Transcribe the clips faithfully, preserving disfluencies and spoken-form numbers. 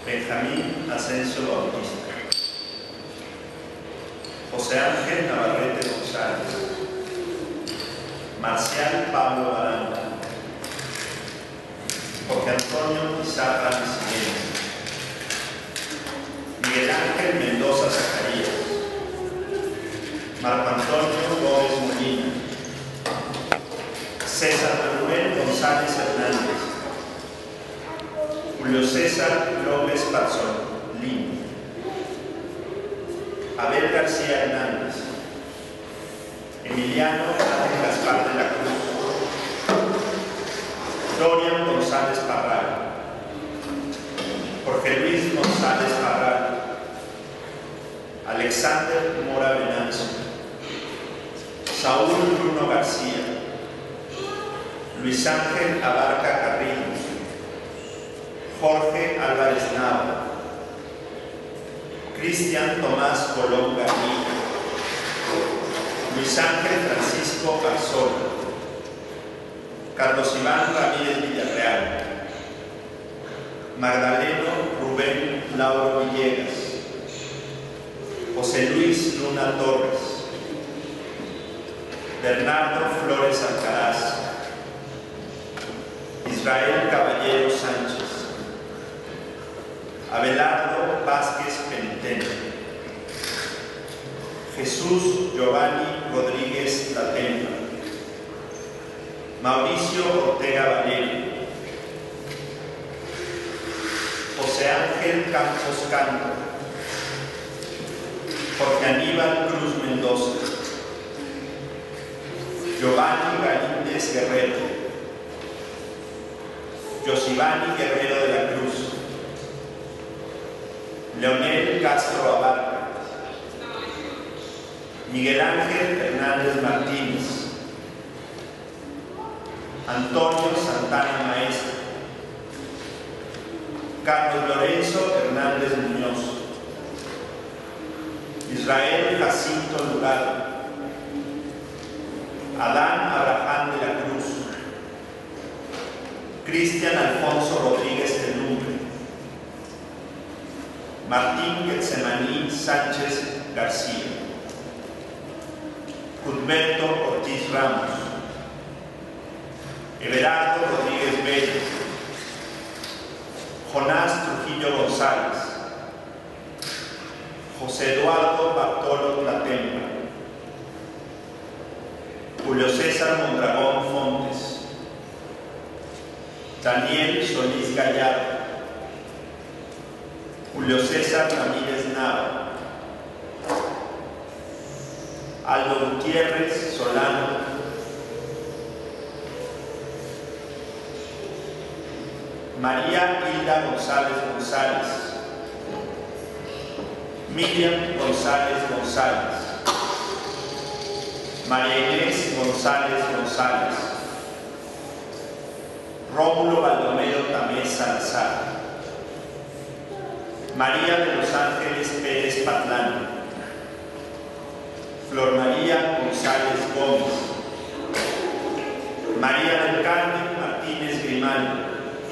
Benjamín Asensio Bautista, José Ángel Navarrete González, Marcial Pablo Baranda, Jorge Antonio Pizarra Misileño, Miguel Ángel Mendoza Zacarías, Marco Antonio Gómez Molina, César Manuel González Hernández, Julio César López Pazzolini, Abel García Hernández, Emiliano Ángel Gaspar de la Cruz, Dorian González Parral, Jorge Luis González Parral, Alexander Mora Venancio, Saúl Bruno García, Luis Ángel Abarca Carrillo, Jorge Álvarez Nava, Cristian Tomás Colón Garrido, Luis Ángel Francisco Arzola, Carlos Iván Ramírez Villarreal, Magdaleno Rubén Lauro Villegas, José Luis Luna Torres, Bernardo Flores Alcaraz, Israel Caballero Sánchez, Abelardo Vázquez Penitente, Jesús Giovanni Rodríguez Latempa, Mauricio Ortega Valerio, José Ángel Campos Canto, Jorge Aníbal Cruz Mendoza, Giovanni Galíndez Guerrero, Yosibani Guerrero de la Cruz, Leonel Castro Abarca, Miguel Ángel Hernández Martínez, Antonio Santana Maestro, Carlos Lorenzo Hernández Muñoz, Israel Jacinto Lugaro, Adán Abraham de la Cruz, Cristian Alfonso Rodríguez Telumbre, Martín Getsemaní Sánchez García, Cudberto Ortiz Ramos, Everardo Rodríguez Bello, Jonás Trujillo González, José Eduardo Bartolo Tlatempa, Julio César Mondragón Fontes, Daniel Solís Gallardo, Julio César Ramírez Nava, Aldo Gutiérrez Solano, María Hilda González González, Miriam González González, María Inés González González, Rómulo Baldomero Tamés Salazar, María de los Ángeles Pérez Patlán, Flor María González Gómez, María del Carmen Martínez Grimaldo,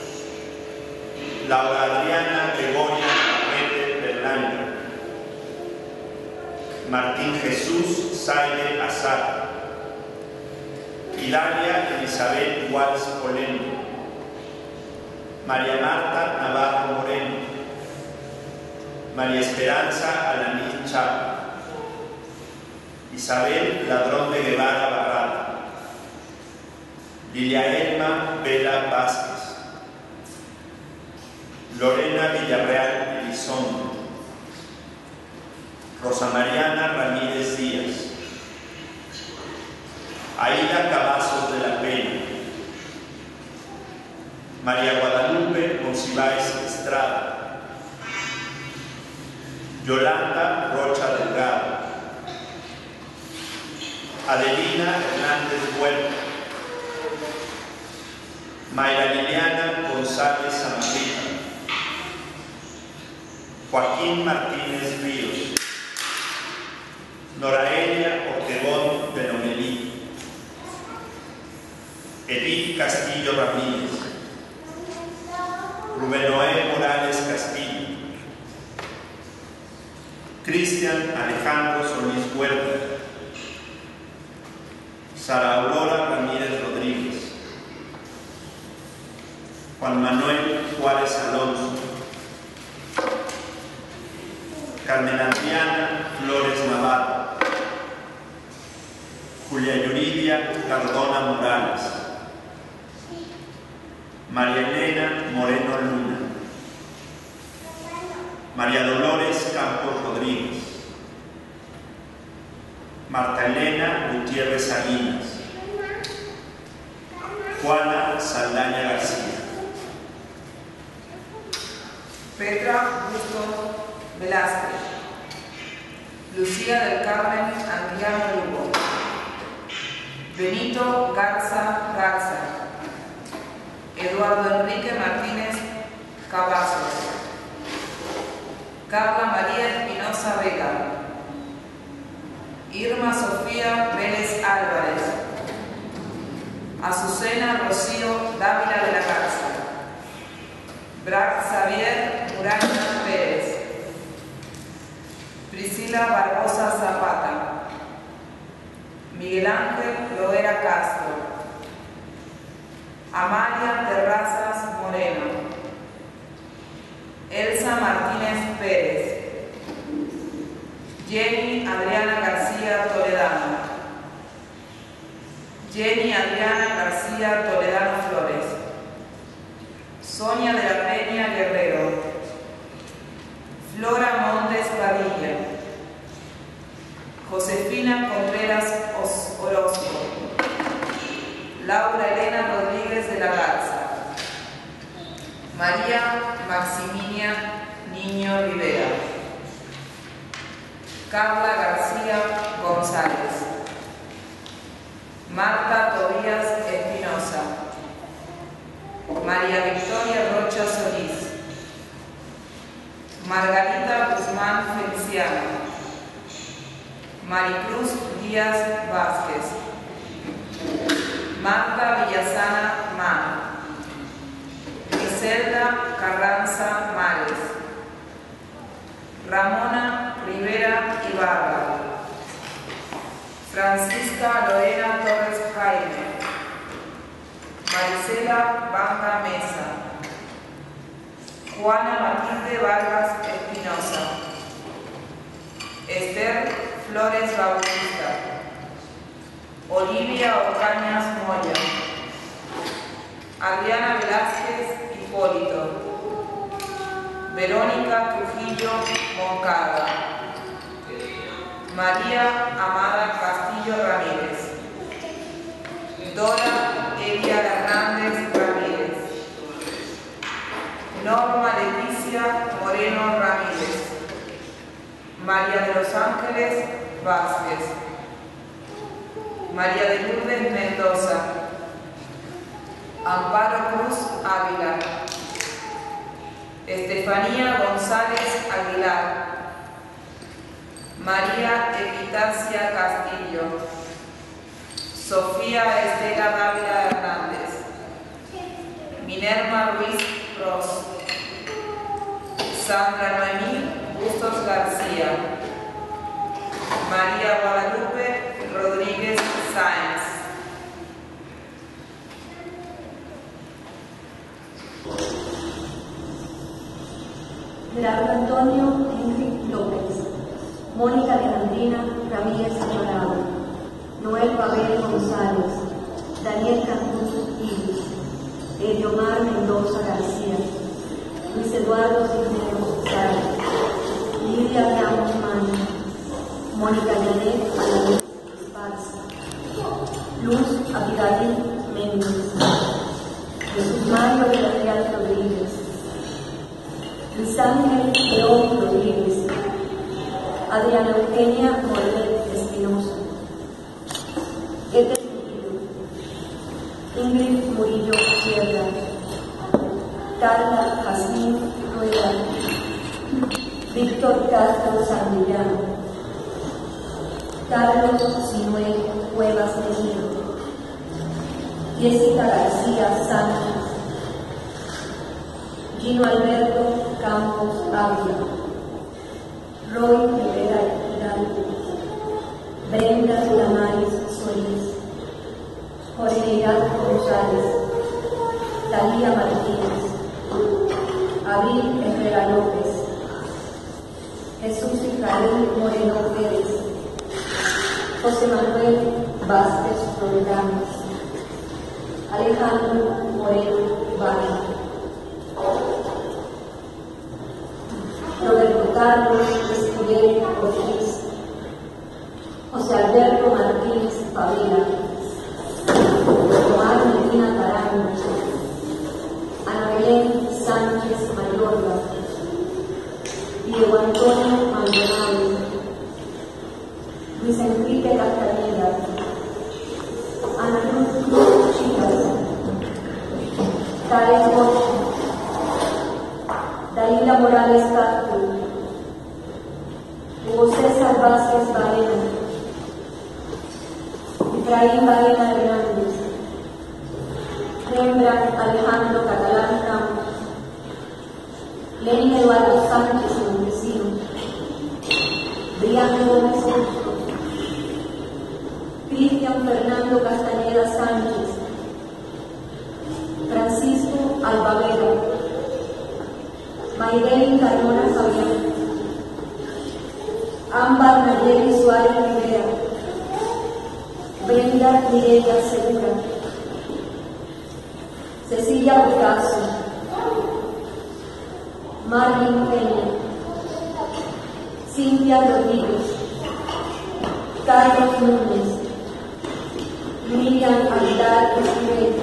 Laura Adriana Gregoria Arrete Berlanga, Martín Jesús Saide Azar, Hilaria Elizabeth Walsh Poleno, María Marta Navarro Moreno, María Esperanza Alaní Chapa, Isabel Ladrón de Guevara Barrada, Lilia Elma Vela Vázquez, Lorena Villarreal Elizondo, Rosa Mariana Ramírez Díaz, Aida Cavazos de la Peña, María Guadalupe Monsiváis Estrada, Yolanda Rocha Delgado, Adelina Hernández Huerta, Mayra Liliana González Zamarrita, Joaquín Martínez Ríos, Noraelia Ortegón de Lomelí, Edith Castillo Ramírez, Rubén Noé Morales Castillo, Cristian Alejandro Solís Huerta, Sara Aurora Ramírez Rodríguez, Juan Manuel Juárez Alonso, Carmen Adriana Flores Navarro, Julia Yuridia Cardona Morales, María Elena Moreno Luna, María Dolores Campos Rodríguez, Marta Elena Gutiérrez Aguinas, Juana Saldaña García, Petra Busto Velázquez, Lucía del Carmen Anguiano Lugo, Benito Garza Garza, Eduardo Enrique Martínez Cavazos, Carla María Espinosa Vega, Irma Sofía Vélez Álvarez, Azucena Rocío Dávila de la Garza, Brac Xavier Muraña Pérez, Priscila Barbosa Zapata, Miguel Ángel Loera Castro, Amalia Terrazas Moreno, Elsa Martínez Pérez, Jenny Adriana García Toledano, Jenny Adriana García Toledano Flores, Sonia de la Peña Guerrero, Flora Montes Padilla, Josefina Contreras Orozco, Laura Elena Rodríguez de la Garza, María Maximilia Niño Rivera, Carla García González, Marta Tobías Espinosa, María Victoria Rocha Solís, Margarita Guzmán Feliciano, Maricruz Díaz Vázquez, Marta Villasana Mano, Griselda Carranza Márez, Ramona Rivera Ibarra, Francisca Lorena Torres Jaime, Marisela Banda Mesa, Juana Matilde Vargas Espinosa, Esther Flores Bautista, Olivia Ocañas Moya, Adriana Velázquez Hipólito, Verónica Trujillo Moncada, María Amada Castillo Ramírez, Dora Elia Hernández Ramírez, Norma Leticia Moreno Ramírez, María de los Ángeles Vázquez, María de Lourdes Mendoza, Amparo Cruz Ávila, Estefanía González Aguilar, María Epitacia Castillo, Sofía Estela Dávila Hernández, Minerva Ruiz Ross, Sandra Noemí Bustos García, María Guadalupe Rodríguez Sáenz. Gerardo Antonio Enrique López, Mónica Alejandrina Ramírez Alvarado, Noel Pavel González, Daniel Campuz Iris, Eliomar Mendoza García, Luis Eduardo Cisneros Sáenz, Lidia Ramos Mani, Mónica Yanet Alanis Esparza, Luz Abigail Méndez, Jesús Mario Villarreal Rodríguez, Luis Ángel León Rodríguez, Adriana Eugenia Morlet Espinosa, Eder Ingrid Murillo Sierra, Carla Jazmín Rueda, Víctor Castro Sandillán, Carlos Sinué Cuevas Mejía, Jessica García Sánchez, Gino Alberto Campos Ávila, Roy Rivera. González, Talía Martínez, Abril Herrera López, Jesús Israel Moreno Pérez, José Manuel Vázquez Roldán, Alejandro Moreno Valle, Roberto Carlos Esquivel Ortiz, José Alberto Martínez Favela, Tomás Medina Tarango, Ana Belén Sánchez Mayorga, Diego Antonio Maldonado, Luis Enrique Castaneda, Ana Luz Chivas, Karen Bosch, Dalila Morales Castro, Hugo César Vázquez Baena, Efraín Baena Hernández, Rembrandt Alejandro Catalán Ramos, Lenin Eduardo Sánchez Montesino, Brian Gómez Justo, Cristian Fernando Castañeda Sánchez, Francisco Albavero, Mayreli Carmona Fabián, Ámbar Nayeli Suárez Rivera, Brenda Mireya Segura, Cecilia Picasso, Marlin Peña, Cintia Rodríguez, Carlos Núñez, Miriam Aguilar Esquivel,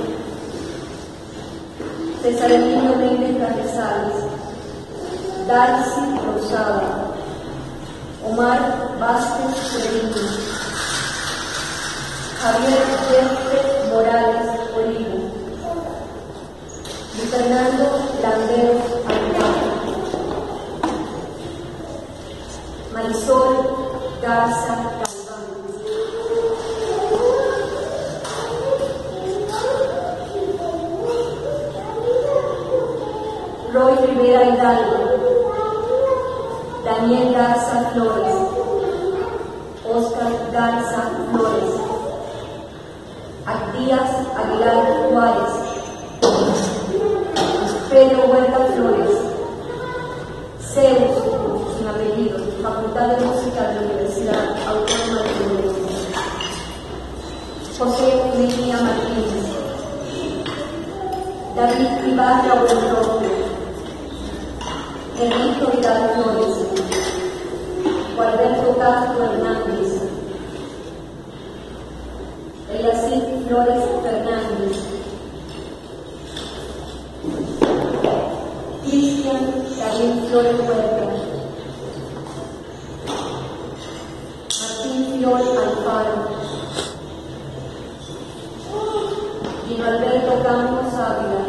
Cesarino Méndez Carrizales, Darcy Rosada, Omar Vázquez Cerrillo, Javier Jefe Morales Olivo, y Fernando Landeros Alcántara, Marisol Garza Galván, Roy Rivera Hidalgo, Daniel Garza Flores, Oscar Garza Flores, Díaz Aguilar Juárez, Pedro Huerta Flores, Zeus, sin apellido, Facultad de Música de la Universidad Autónoma de Colombia, José Mejía Martínez, David Ibarra Buenrostro, Ernesto Vidal Flores, Gualberto Castro Hernández, Eliacid Flores Fernández, Cristian David Flores Huerta, Martín Fiol Alfaro, Gino Alberto Campos Ávila,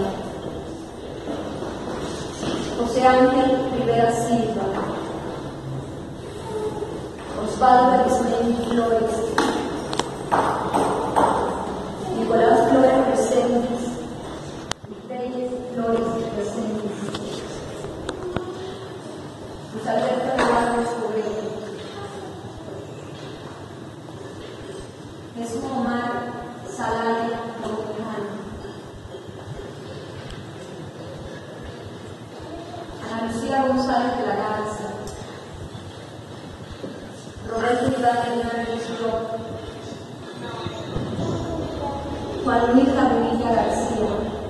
José Ángel Rivera Silva, Osvaldo Ismael Flores, Nicolás Flores Reséndiz, Reyes Flores Reséndiz, Luis Alberto Eduardo Escobedo, Jesús Omar Salale Montajano, Ana Lucía González de la Garza, Roberto Iván Hernández Rojo, Juan Luis Jaramilla García,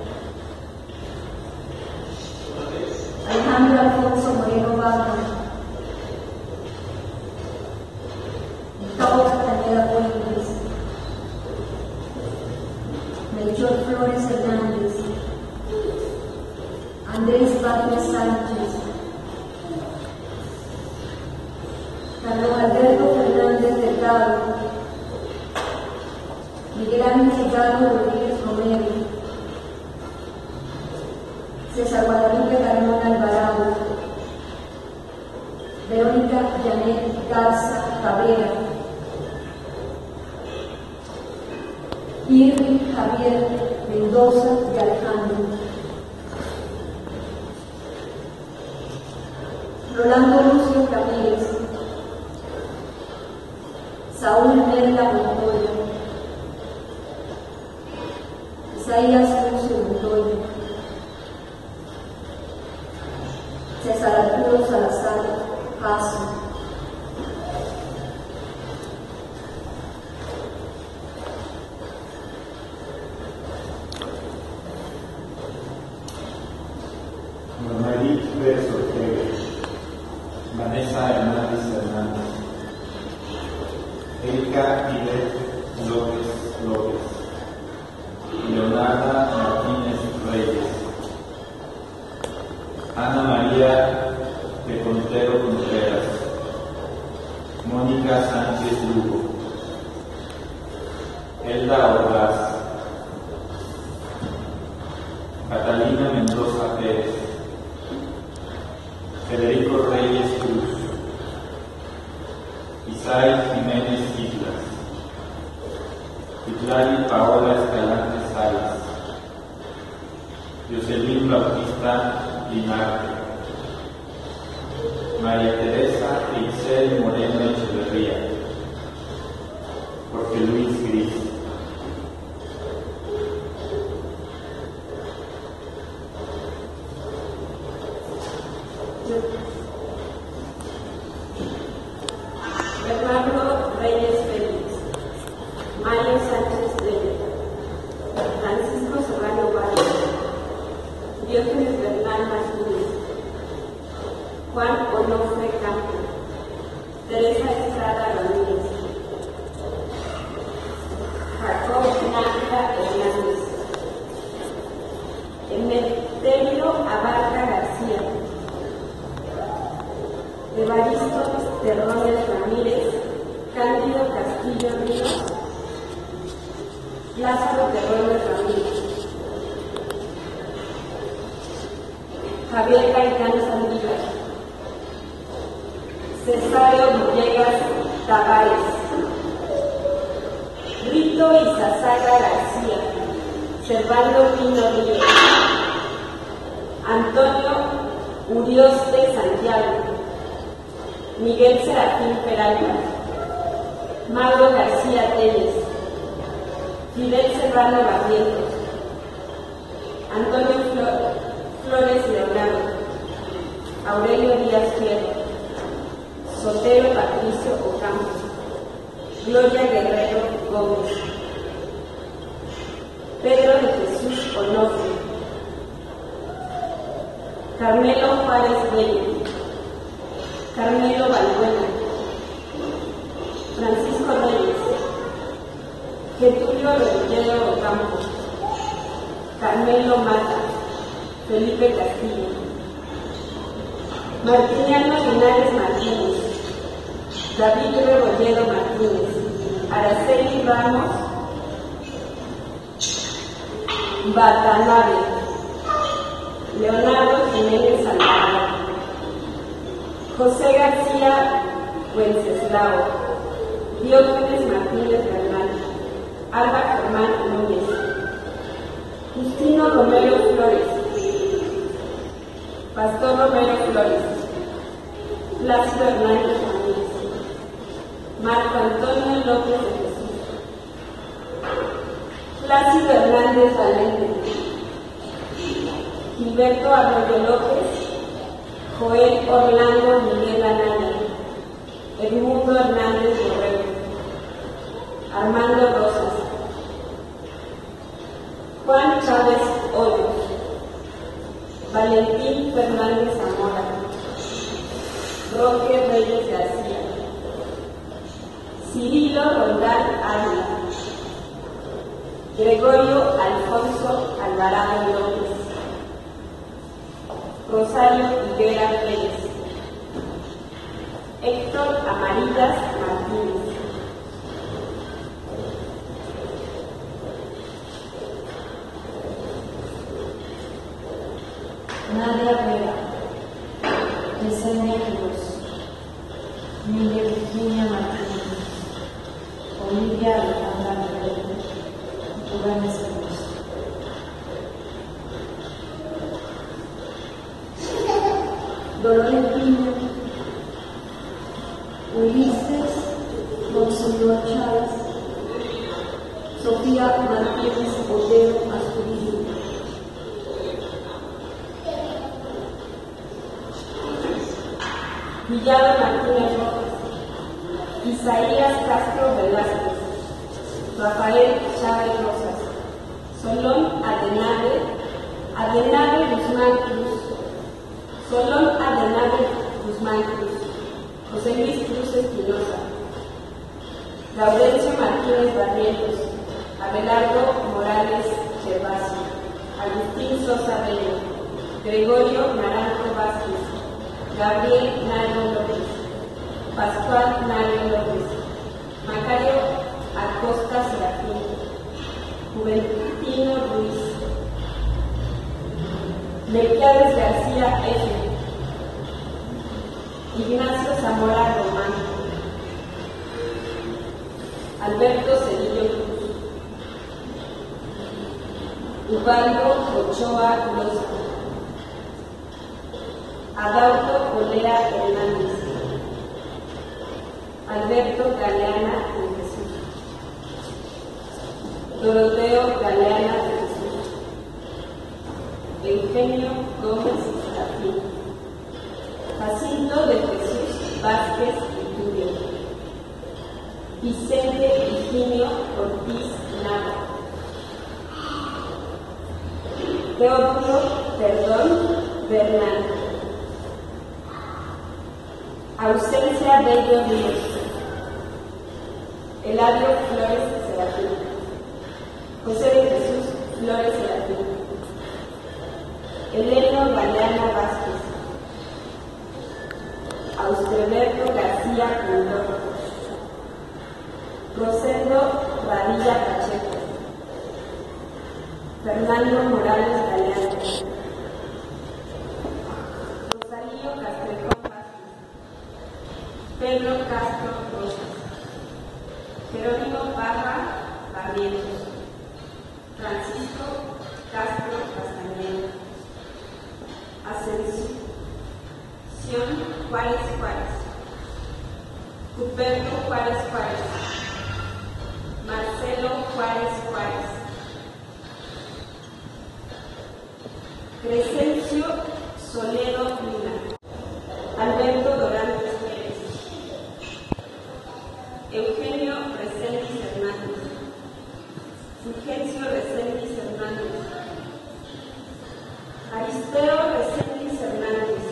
Alejandro Alfonso Moreno Barra, Gustavo Castañeda Puentes, Melchor Flores Hernández, Andrés Vázquez Sánchez, Carlos Alberto Fernández Delgado, Miguel Ángel Galo Rodríguez Romero, César Guadalupe Carmona Alvarado, Verónica Janet Garza Cabrera, Irving Javier Mendoza de Alejandro, Rolando Lucio Ramírez, Saúl Merla Montoya, Isaías Cruz Montoya, César Arturo Salazar Paso, María Pérez Ortega, Vanessa Hernández Hernández, Erika Ivet López López, Leonarda Martínez Reyes, Ana María de Contero Contreras, Mónica Sánchez Lugo, Elda Ordaz, Catalina Mendoza Pérez, Federico Reyes Cruz, Isai Jiménez Islas, Itlali Paola Escalante Salas, Jocelyn Bautista Linarte, María Teresa Ixel Moreno Echeverría, Jorge Luis Gris, Bernardo Reyes Félix, Mario Sánchez Reyes, Francisco Serrano Valle, Diógenes Bernal Martínez, Juan Onofre Campo, Teresa Estrada Ramírez, Jacob Nájera Hernández, Emeterio Abarca García, Evaristo Terrones Ramírez, Cándido Castillo Ríos, Lázaro Terrones Ramírez, Javier Caetano Sandívar, Cesario Villegas Tavares, Rito Izazaga García, Servando Pino Ríos, Antonio Urioste Santiago, Miguel Serafín Peralta, Mauro García Telles, Fidel Serrano Barrientos, Antonio Flor, Flores Leonardo, Aurelio Díaz Fierro, Sotero Patricio Ocampo, Gloria Guerrero Gómez, Pedro de Jesús Onofre, Carmelo Juárez Bello, Carmelo Balbuena, Francisco Reyes, Getulio Rebolledo Ocampo, Carmelo Mata, Felipe Castillo, Martiniano Linares Martínez, David Rebolledo Martínez, Araceli Ramos Batanabe, Leonardo Jiménez Santana, José García Wenceslao, Diógenes Martínez Bernal, Alba Germán Núñez, Justino Romero Flores, Pastor Romero Flores, Plácido Hernández Ramírez, Marco Antonio López de Jesús, Plácido Hernández Valente, Gilberto Arroyo López, Joel Orlando Miguel Anaya, Edmundo Hernández Borrego, Armando Rosas, Juan Chávez Hoyos, Valentín Fernández Zamora, Roque Reyes García, Cirilo Rondán Ávila, Gregorio Alfonso Alvarado López, Rosario Higuera Pérez, Héctor Amarillas Martínez, Nadia Vera, Yesenia Ríos, Miguel Virginia Martínez, Olivia Alejandra Rivera, Rubén Cruz, Dolores Pino, Ulises Monseñor Chávez, Sofía Martínez Otero Astudillo, Villado Martínez Rojas, Isaías Castro Velázquez, Rafael Chávez Rosas, Solón Adenave, Adenave Guzmán Cruz, Solón Adenave Guzmán Cruz, José Luis Cruz Espinosa, Laurencio Martínez Barrientos, Abelardo Morales Gervasio, Agustín Sosa Bello, Gregorio Naranjo Vázquez, Gabriel Nairo López, Pascual Nairo López, Macario Acosta Serafín, Juventino Ruiz, Melquiades García F., Ignacio Zamora Román, Alberto Cedillo Cruz, Ubaldo Ochoa Loza, Adauto Olea Hernández, Alberto Galeana de Jesús, Doroteo Galeana de Jesús, Eugenio Gómez Serafín, Jacinto de Jesús Vázquez Iturio, Vicente Higinio Ortiz Nava, Teófilo Perdón Bernal, Ausencia Bello Ríos, Eladio Flores Serafín, José de Jesús Flores Serafín, Eleno Galeana Vázquez, Austreberto García Condor, Rosendo Radilla Pacheco, Fernando Morales Galeano, Rosalío Castrejón Vázquez, Pedro Castro Rosas, Jerónimo Barra Barrientos, Francisco Castro Castañeda, Ascensión Juárez Juárez, Cuperto Juárez Juárez, Marcelo Juárez Juárez, Crescencio Soledo Luna, Alberto Dorantes Pérez, Eugenio Reséndiz Hernández, Fulgencio Reséndiz Hernández, Aristeo Reséndiz Hernández,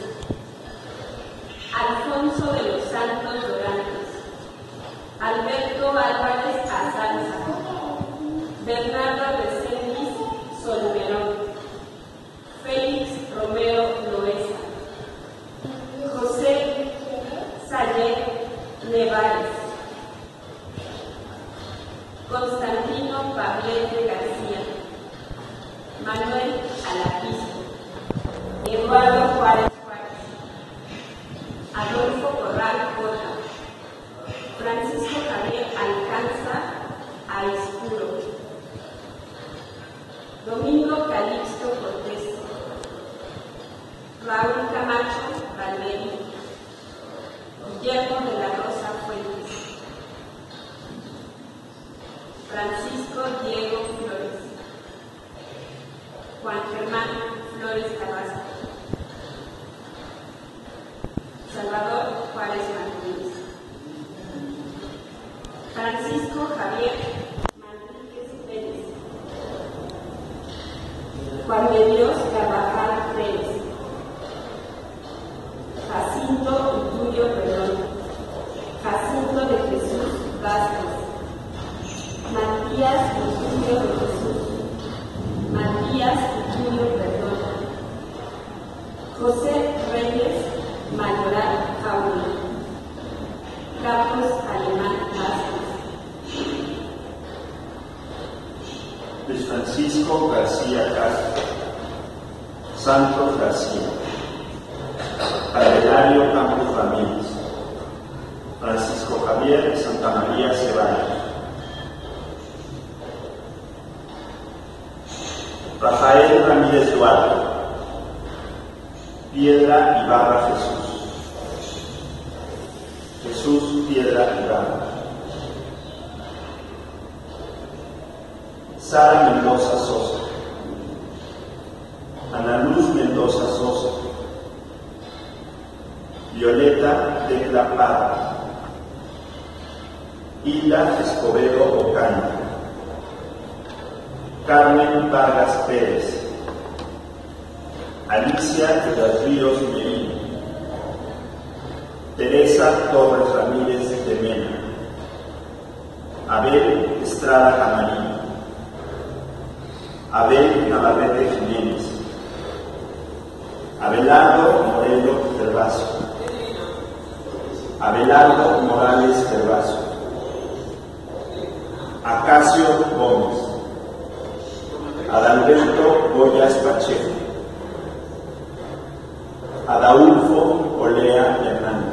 Alfonso de los Santos Dorantes, Alberto Álvarez Azalza, Bernardo Reséndiz Solmerón, Félix Romero Loesa, José Sayet Nevares, Constantino Pablete García, Manuel Alaquisco, Eduardo Juárez Juárez, Adolfo Corral Cota, Francisco Javier Alcanza Aispuro, Domingo Calixto Cortés, Raúl Camacho Valverde, Guillermo de la Rosa Fuentes, Francisco Diego Flores, Juan Germán Flores Carrasco, Salvador Juárez Martínez, Francisco Javier Manríquez Pérez, Juan de Dios Carvajal Pérez, Jacinto Iturio Perón, Jacinto de Jesús Vázquez, Matías Iturio de Jesús, Matías Iturio Perón, José Reyes Mayoral Jaula, Carlos Alemán Vázquez, Luis Francisco García Castro, Santos García, Adelario Campos Ramírez, Francisco Javier Santa María Ceballos, Rafael Ramírez Duarte, Piedra Ibarra Jesús, Jesús Piedra Ibarra, Sara Mendoza Sosa, Ana Luz Mendoza Sosa, Violeta Tecla Parra, Hilda Escobedo Ocaña, Carmen Vargas Pérez, Alicia de los Ríos Merino, Teresa Torres Ramírez de Mena, Abel Estrada Camarillo, Abel Navarrete Jiménez, Abelardo Moreno Cervazo, Abelardo Morales Cervazo, Acacio Gómez, Adalberto Boyas Pacheco, Adaulfo Olea Hernández.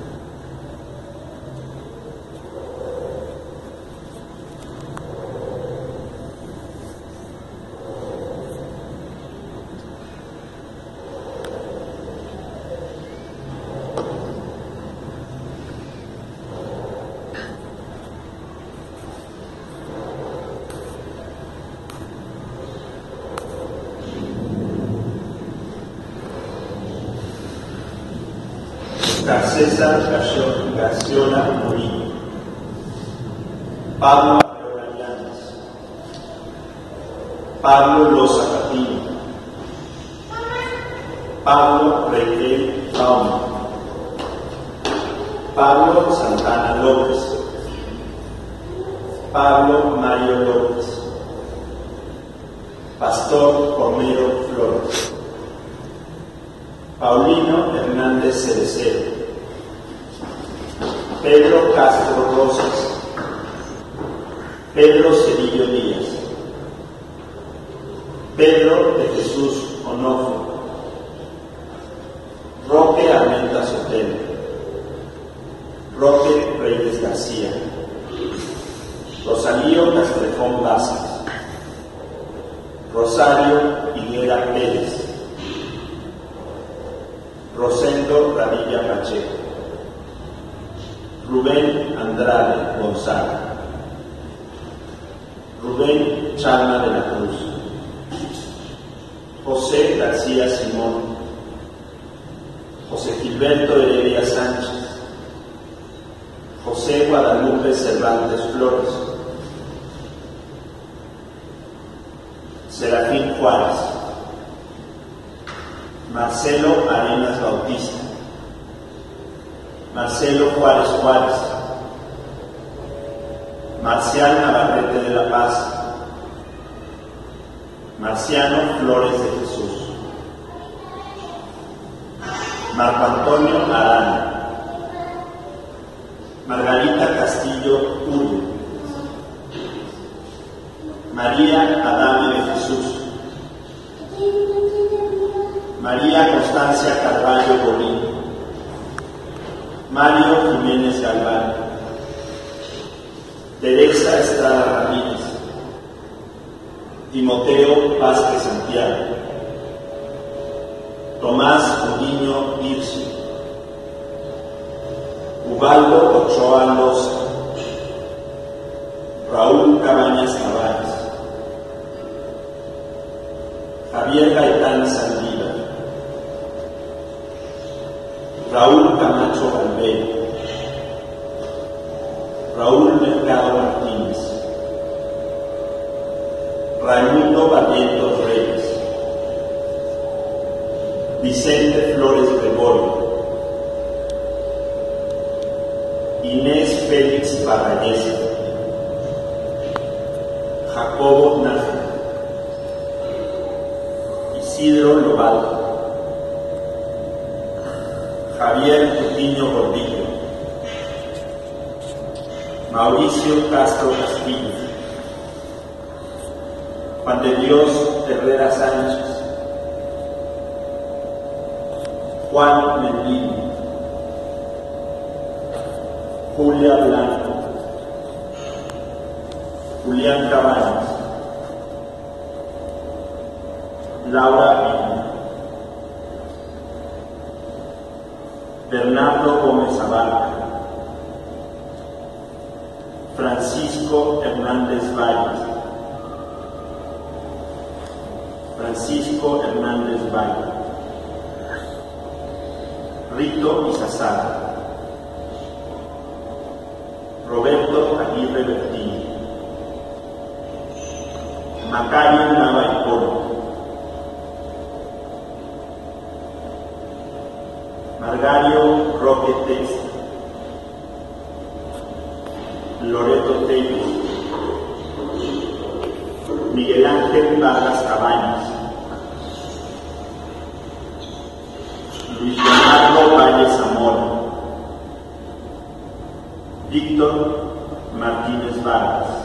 César Garciola Murillo, Pablo Llanes, Pablo Loza Patiño, Pablo Requel Bauma, Pablo Santana López, Pablo Mario López, Pastor Romero Flores, Paulino Hernández Cerecero, Pedro Castro Rosas, Pedro Cedillo Díaz, Pedro de Jesús Onofre, Roque Armenta Sotelo, Roque Reyes García, Rosalío Castrejón Vázquez, Rosario Higuera Pérez, Rosendo Radilla Pacheco, Rubén Andrade González, Rubén Chalma de la Cruz, José García Simón, José Gilberto Heredia Sánchez, José Guadalupe Cervantes Flores, Serafín Juárez, Marcelo Arenas Bautista, Marcelo Juárez Juárez, Marcial Navarrete de la Paz, Marciano Flores de Jesús, Marco Antonio Arana, Margarita Castillo Urio, María Adame de Jesús, María Constancia Carvalho Bolín, Mario Jiménez Galván, Teresa Estrada Ramírez, Timoteo Vázquez Santiago, Tomás Mudiño Ircio, Ubaldo Ochoa Loza, Raúl Cabañas Cabañas, Javier Gaitán Saldívar, Raúl Camacho Valverde, Raúl Mercado Martínez, Raimundo Barrientos Reyes, Vicente Flores Gregorio, Inés Félix Barrayesa, Jacobo Nájera, Isidro Lobaldo, Javier Coutinho Gordillo, Mauricio Castro Castillo, Juan de Dios Herrera Sánchez, Juan Mendini, Julia Blanco, Julián Cabañas, Laura Villa, Bernardo Gómez Abarca, Francisco Hernández Valles, Francisco Hernández Valle, Rito Izazada, Roberto Aguirre Bertini, Macario Nava Hipólito, Margario Roque Testa, Loreto Tello, Miguel Ángel Vargas Cabañas, Luis Leonardo Valle Zamora, Víctor Martínez Vargas,